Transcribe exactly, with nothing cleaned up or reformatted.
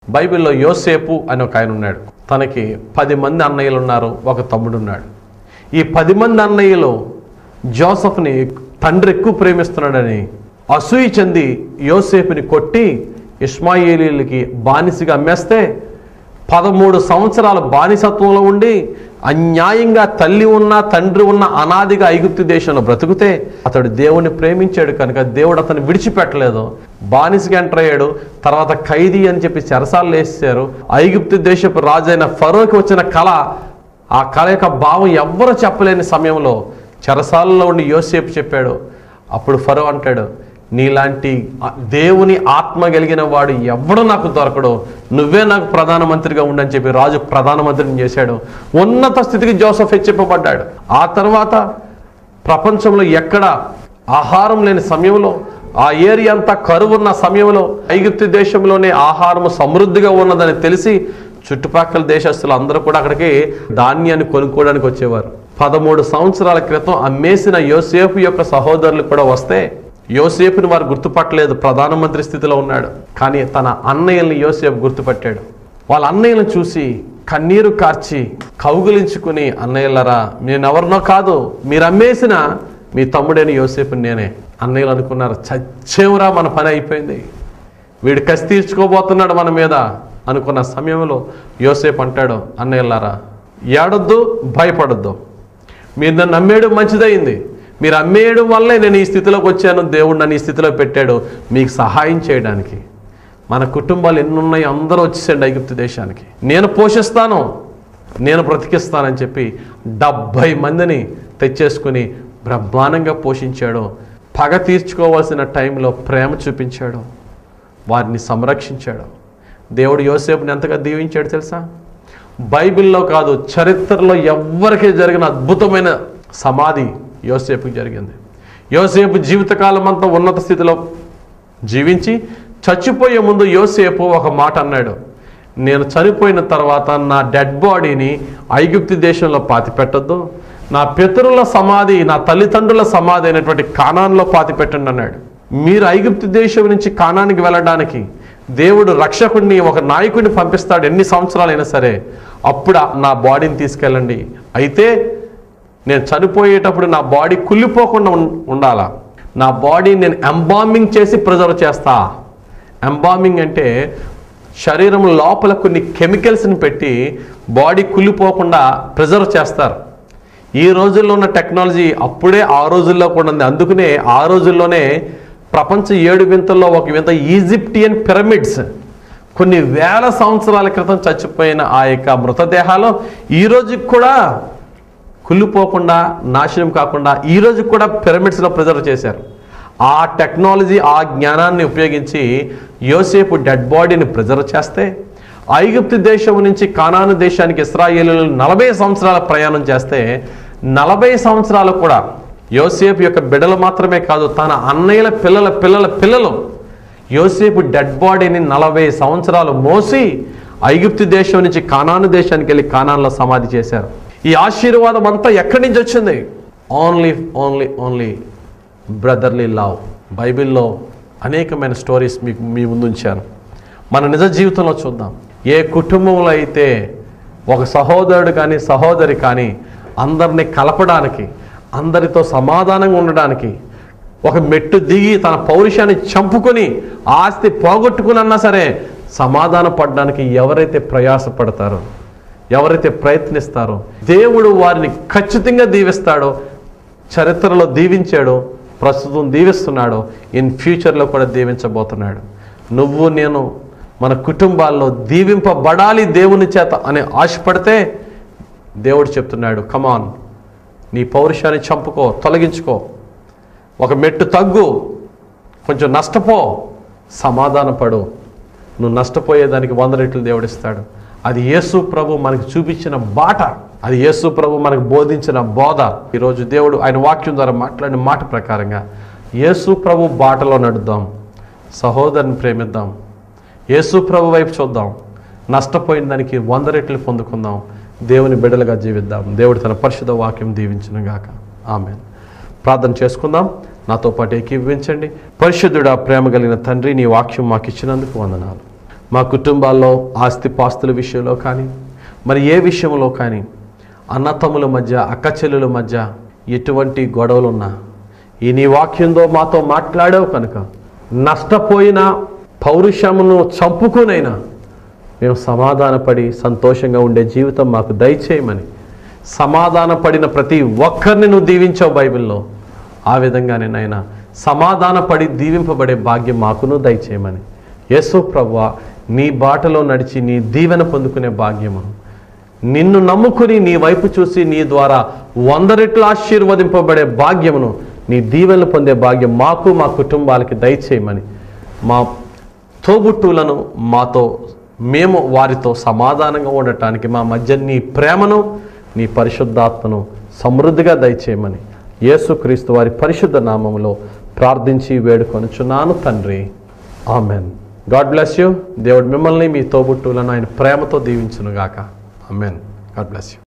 బైబిల్లో యోసేపు అని ఒక ఆయన ఉన్నాడు. తనకి పది మంది అన్నయ్యలు ఉన్నారు, ఒక తమ్ముడు ఉన్నాడు. ఈ పది మంది అన్నయ్యలు జోసెఫ్ని తండ్రి ఎక్కువ ప్రేమిస్తున్నాడని అసూయ చెంది యోసేపుని కొట్టి ఇష్మాయేలీలకి బానిసగా అమ్మేస్తే పదమూడు సంవత్సరాల బానిసత్వంలో ఉండి అన్యాయంగా తల్లి ఉన్న తండ్రి ఉన్న అనాదిగా ఐగుప్తు దేశంలో బ్రతుకుతే అతడు దేవుణ్ణి ప్రేమించాడు కనుక దేవుడు అతను విడిచిపెట్టలేదు. బానిసగా ఎంటర్ అయ్యాడు. తర్వాత ఖైదీ అని చెప్పి చెరసాలు వేసారు. ఐగుప్తు దేశపు రాజైన ఫరోకి వచ్చిన కళ, ఆ కళ యొక్క భావం ఎవ్వరూ చెప్పలేని సమయంలో చెరసాలలో ఉండి యోసేపు చెప్పాడు. అప్పుడు ఫరో అంటాడు, నీలాంటి దేవుని ఆత్మ కలిగిన వాడు ఎవడు నాకు దొరకడు, నువ్వే నాకు ప్రధానమంత్రిగా ఉండని చెప్పి రాజు ప్రధానమంత్రిని చేశాడు. ఉన్నత స్థితికి జోసెఫ్ హెచ్చింపబడ్డాడు. ఆ తర్వాత ప్రపంచంలో ఎక్కడ ఆహారం లేని సమయంలో, ఆ ఏరియా అంతా కరువున్న సమయంలో ఐగుప్తు దేశంలోనే ఆహారం సమృద్ధిగా ఉన్నదని తెలిసి చుట్టుపక్కల దేశస్తులు అందరూ కూడా అక్కడికి ధాన్యాన్ని కొనుక్కోవడానికి వచ్చేవారు. పదమూడు సంవత్సరాల క్రితం అమ్మేసిన యోసేపు యొక్క సహోదరులు కూడా వస్తే యోసేపుని వారు గుర్తుపట్టలేదు, ప్రధానమంత్రి స్థితిలో ఉన్నాడు. కానీ తన అన్నయ్యల్ని యోసేపు గుర్తుపట్టాడు. వాళ్ళ అన్నయ్యలను చూసి కన్నీరు కార్చి కౌగులించుకుని, అన్నయ్యలరా నేనెవరినో కాదు, మీరు అమ్మేసిన మీ తమ్ముడైన యోసేపుని నేనే. అన్నయ్యలు అనుకున్నారు, చచ్చేవురా మన పని అయిపోయింది, వీడు కసి తీర్చుకోబోతున్నాడు మన మీద అనుకున్న సమయంలో యోసేపు అంటాడు, అన్నయ్యలారా ఏడొద్దు, భయపడొద్దు, మీరు నన్ను నమ్మేయడం మంచిదైంది, మీరు అమ్మేయడం వల్లే నేను ఈ స్థితిలోకి వచ్చాను, దేవుడు నన్ను ఈ స్థితిలో పెట్టాడు మీకు సహాయం చేయడానికి. మన కుటుంబాలు ఎన్నున్నాయి, అందరూ వచ్చేసండి ఐగుప్తు దేశానికి, నేను పోషిస్తాను, నేను బ్రతికిస్తానని చెప్పి డెబ్భై మందిని తెచ్చేసుకుని బ్రహ్మాండంగా పోషించాడు. పగ తీర్చుకోవాల్సిన టైంలో ప్రేమ చూపించాడు, వారిని సంరక్షించాడు. దేవుడు యోసేపుని ఎంతగా దీవించాడు తెలుసా? బైబిల్లో కాదు, చరిత్రలో ఎవ్వరికీ జరిగిన అద్భుతమైన సమాధి యోసేపుకి జరిగింది. యోసేపు జీవితకాలం అంతా ఉన్నత స్థితిలో జీవించి చచ్చిపోయే ముందు యోసేపు ఒక మాట అన్నాడు, నేను చనిపోయిన తర్వాత నా డెడ్ బాడీని ఐగుప్తు దేశంలో పాతి పెట్టొద్దు, నా పితరుల సమాధి, నా తల్లిదండ్రుల సమాధి అయినటువంటి కానాన్లో పాతి పెట్టండి అన్నాడు. మీరు ఐగుప్తు దేశం నుంచి కానానికి వెళ్ళడానికి దేవుడు రక్షకుడిని, ఒక నాయకుడిని పంపిస్తాడు ఎన్ని సంవత్సరాలైనా సరే, అప్పుడు నా బాడీని తీసుకెళ్ళండి, అయితే నేను చనిపోయేటప్పుడు నా బాడీ కుళ్ళిపోకుండా ఉండాలా, నా బాడీ నేను ఎంబామింగ్ చేసి ప్రిజర్వ్ చేస్తా. ఎంబామింగ్ అంటే శరీరం లోపల కొన్ని కెమికల్స్ని పెట్టి బాడీ కుళ్ళిపోకుండా ప్రిజర్వ్ చేస్తారు. ఈ రోజుల్లో ఉన్న టెక్నాలజీ అప్పుడే ఆ రోజుల్లో కూడా ఉంది. అందుకనే ఆ రోజుల్లోనే ప్రపంచ ఏడు వింతల్లో ఒక వింత ఈజిప్టియన్ పిరమిడ్స్, కొన్ని వేల సంవత్సరాల క్రితం చచ్చిపోయిన ఆ యొక్క మృతదేహాలు ఈ రోజుకి కూడా కుళ్ళిపోకుండా, నాశనం కాకుండా ఈ రోజు కూడా పిరమిడ్స్లో ప్రిజర్వ్ చేశారు. ఆ టెక్నాలజీ, ఆ జ్ఞానాన్ని ఉపయోగించి యోసేపు డెడ్ బాడీని ప్రిజర్వ్ చేస్తే ఐగుప్తు దేశం నుంచి కానాను దేశానికి ఇశ్రాయేలీయులు నలభై సంవత్సరాల ప్రయాణం చేస్తే నలభై సంవత్సరాలు కూడా యోసేపు యొక్క బిడ్డలు మాత్రమే కాదు, తన అన్నయ్యల పిల్లల పిల్లల పిల్లలు యోసేపు డెడ్ బాడీని నలభై సంవత్సరాలు మోసి ఐగుప్తు దేశం నుంచి కానాను దేశానికి వెళ్ళి కానాన్లో సమాధి చేశారు. ఈ ఆశీర్వాదం అంతా ఎక్కడి నుంచి వచ్చింది? Only only only brotherly love. బైబిల్లో అనేకమైన స్టోరీస్ మీకు మీ ముందు ఉంచాను. మన నిజ జీవితంలో చూద్దాం. ఏ కుటుంబంలో అయితే ఒక సహోదరుడు కానీ సహోదరి కానీ అందరినీ కలపడానికి, అందరితో సమాధానంగా ఉండడానికి, ఒక మెట్టు దిగి తన పౌరుషాన్ని చంపుకొని ఆస్తి పోగొట్టుకునన్నా సరే సమాధాన పడడానికి ఎవరైతే ప్రయాసపడతారో, ఎవరైతే ప్రయత్నిస్తారో దేవుడు వారిని ఖచ్చితంగా దీవిస్తాడో, చరిత్రలో దీవించాడో, ప్రస్తుతం దీవిస్తున్నాడో, ఇన్ ఫ్యూచర్లో కూడా దీవించబోతున్నాడు. నువ్వు నేను మన కుటుంబాల్లో దీవింపబడాలి దేవుని చేత అని ఆశపడితే దేవుడు చెప్తున్నాడు, కమాన్, నీ పౌరుషాన్ని చంపుకో, తొలగించుకో, ఒక మెట్టు తగ్గు, కొంచెం నష్టపో, సమాధానపడు. నువ్వు నష్టపోయేదానికి వంద రెట్లు దేవుడిస్తాడు. అది యేసు ప్రభు మనకు చూపించిన బాట, అది యేసు ప్రభు మనకు బోధించిన బోధ. ఈరోజు దేవుడు ఆయన వాక్యం ద్వారా మాట్లాడిన మాట ప్రకారంగా యేసు ప్రభు బాటలో నడుద్దాం, సహోదరుని ప్రేమిద్దాం, యేసు ప్రభు వైపు చూద్దాం, నష్టపోయిన దానికి వంద రెట్లు పొందుకుందాం, దేవుని బిడ్డలుగా జీవిద్దాం. దేవుడు తన పరిశుద్ధ వాక్యం దీవించును గాక. ఆమేన్. ప్రార్థన చేసుకుందాం. నాతో పాటు ఏకీభవించండి. పరిశుద్ధుడా, ప్రేమ కలిగిన తండ్రి, నీ వాక్యం మాకు ఇచ్చినందుకు వందనాలు. మా కుటుంబాల్లో ఆస్తిపాస్తుల విషయంలో కానీ మరి ఏ విషయంలో కానీ అన్నతమ్ముల మధ్య అక్కచెల్లుల మధ్య ఎటువంటి గొడవలున్నా ఈ నీ వాక్యంతో మాతో మాట్లాడావు కనుక నష్టపోయిన పౌరుషమును చంపుకునైనా మేము సమాధానపడి సంతోషంగా ఉండే జీవితం మాకు దయచేయమని, సమాధానపడిన ప్రతి ఒక్కరిని నువ్వు దీవించావు బైబిల్లో, ఆ విధంగానే నాయన సమాధానపడి దీవింపబడే భాగ్యం మాకును దయచేయమని, యేసు ప్రభువా నీ బాటలో నడిచి నీ దీవెన పొందుకునే భాగ్యము, నిన్ను నమ్ముకుని నీ వైపు చూసి నీ ద్వారా వంద రెట్లు ఆశీర్వదింపబడే భాగ్యమును, నీ దీవెనలు పొందే భాగ్యం మాకు మా కుటుంబాలకి దయచేయమని, మా తోబుట్టులను మాతో మేము వారితో సమాధానంగా ఉండటానికి మా మధ్య నీ ప్రేమను నీ పరిశుద్ధాత్మను సమృద్ధిగా దయచేయమని యేసుక్రీస్తు వారి పరిశుద్ధ నామములో ప్రార్థించి వేడుకొనుచున్నాను తండ్రి, ఆమెన్. God bless you. దేవుడు మిమ్మల్ని మీ తోబుట్టులను ఆయన ప్రేమతో దీవించునుగాక. ఆమెన్. God bless you.